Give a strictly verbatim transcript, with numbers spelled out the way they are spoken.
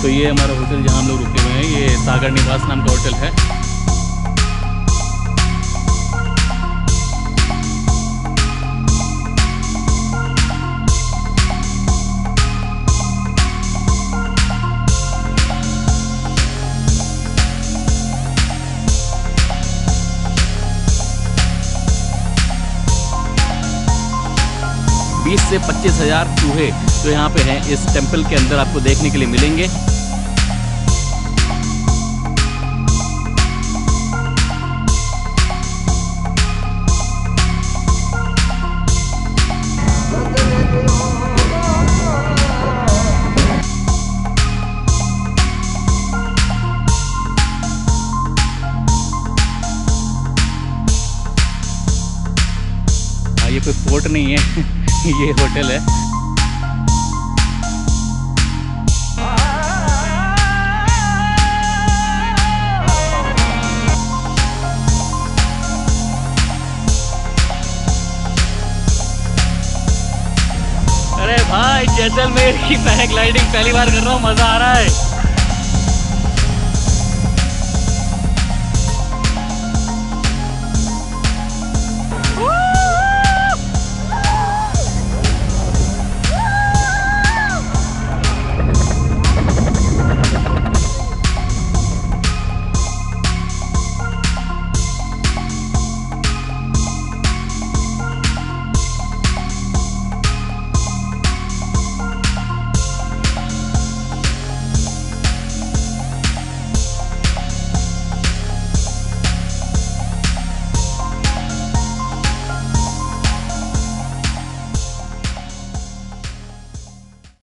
तो ये हमारा होटल जहाँ हम लोग रुके हुए हैं, ये सागर निवास नाम का होटल है। बीस से पच्चीस हजार चूहे जो यहाँ पे हैं इस टेम्पल के अंदर आपको देखने के लिए मिलेंगे। ये कोई फोर्ट नहीं है ये होटल है। अरे भाई जैसलमेर की पैराग्लाइडिंग पहली बार कर रहा हूँ, मजा आ रहा है।